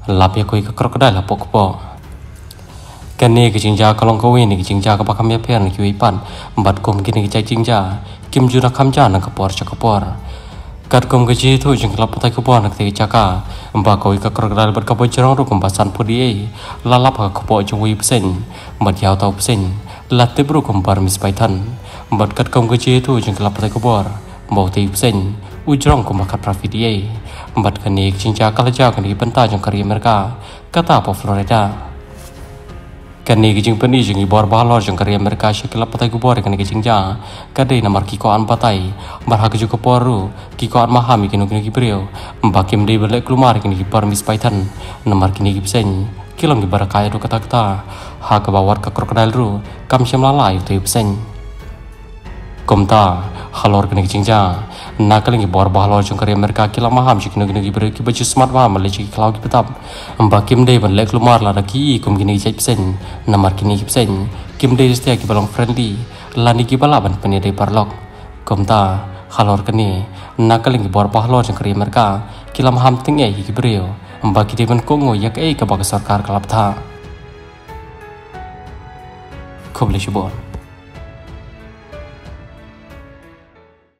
lapia koi ka krokodil la pokpo kan ni ke jingja kalong ko ni ke jingja ka pakam ya per ni ki pan bat kom kini ke jingja kim jura kamja na kapor chakapor kat kom ke ji thu jing lap tai ko bon nak te chaka ba koi ka krokodil bat ka bo jrong ru kom basan pudi la lap ka ko jo wi psen bat yaw taw psen la te bru kom par mis paitan bat kat kom ke ji thu jing lap tai ko bor bo te psen ujrong kom ka trafidie bat kan ni ke jingja kala ja kan ni penta jong kari mereka kata po Florida kan ni kijing pani jing ibor balor jong kari Amerika shikla patai ku bor kan ni kijing ja kadai namar ki ko an patai bar ha ju ko poru ki ko an mahami kinu kinu ki brio bakim dei belek klumar kini ki permis python namar kini ki psen kilong ki barakai ru kata kata ha ka bawar ka krokodil ru kam shamla lai tu psen komta halor kini kijing ja nakaling ki bor balor jong kari Amerika kila maham kinu kinu ki brio ki baju smart wa male ki klau ki petap bakim dei belek klumar la ki kum kini ki psen namar kini ki psen kim dei stia ki balong friendly lani ki balaban pani dei parlok komta halor kini nakaling ki bor balor jong kari Amerika kila maham tinge ki brio baki dei ban kongo yak ka bag sarkar kalap tha khobli shibor